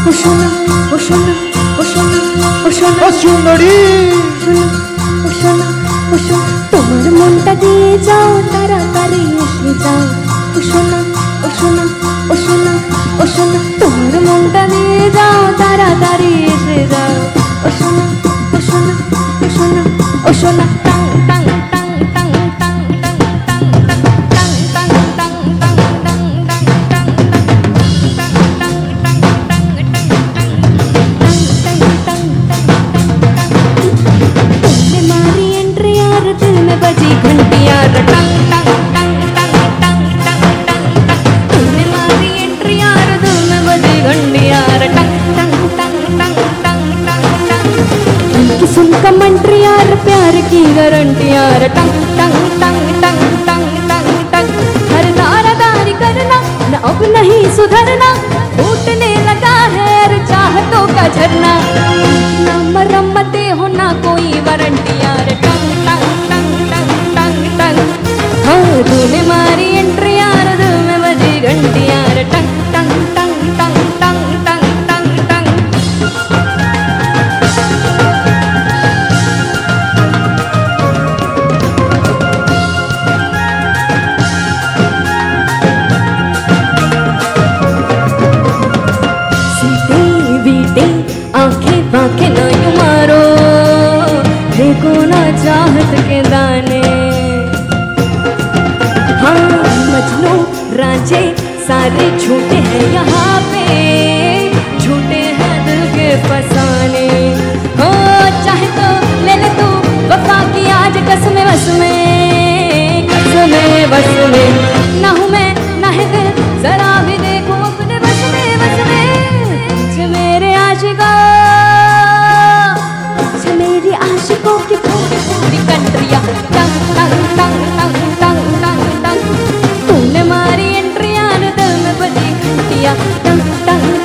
ओ सोना ओ सोना ओ सोना ओ सोना ओ सुंदरी ओ सोना ओ सोना তোমার মনটা দিয়ে যাও তাড়াতাড়ি এসে যাও ও সোনা ও সোনা ও সোনা ও সোনা তোমার মনটা দিয়ে যাও তাড়াতাড়ি এসে যাও ও সোনা ও সোনা ও সোনা ও সোনা টাং টাং টাং টাং টাং টাং টাং টাং টাং টাং টাং तुमने मारी एंट्री यार दिल में बजी घंटी यार टंग टंग टंग टंग टंग टंग टंग तुमने मारी एंट्री यार दिल में बजी घंटी यार टंग टंग टंग टंग टंग टंग टंग उनकी सुन कमेंट्री यार प्यार की गारंटी यार टंग टंग टंग टंग टंग टंग टंग हर दारादारी करना न अब नहीं सुधरना फूटने लगा है यार चाहतों का झरना ना मरम्मते हो ना कोई वारंटी यार टंग टंग टंग टंग टंग टंग हाँ तूने मारी एंट्री यार दिल में बजी घंटी यार टंग टंग टंग टंग टंग टंग टंग टंग सीटे बीटे आंखें बांखें ना यूं मारो देखो ना चाहत के दाने हाँ मजनू रांझे सारे झूठे हैं यहाँ पे झूठे हैं दिल के फसाने हो चाहे तो ले ले तू वफा की आज कसमें बस में ना हूँ मैं ना है दिल जरा भी देखो अपने बस में मेरे आशिका मेरी आशिकों की पूरी पूरी कंट्रिया टंग टंग टंग टंग टंग टंग टंग तूने मारी एंट्री यार दिल में बजी घंटिया टंग टंग